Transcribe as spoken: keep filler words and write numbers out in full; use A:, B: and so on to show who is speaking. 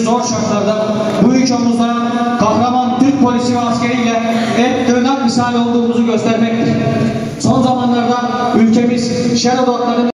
A: zor şartlarda bu üç omuzda kahraman Türk polisi ve askeriyle et tırnak misali olduğumuzu göstermektir. Son zamanlarda ülkemiz şer odaklarının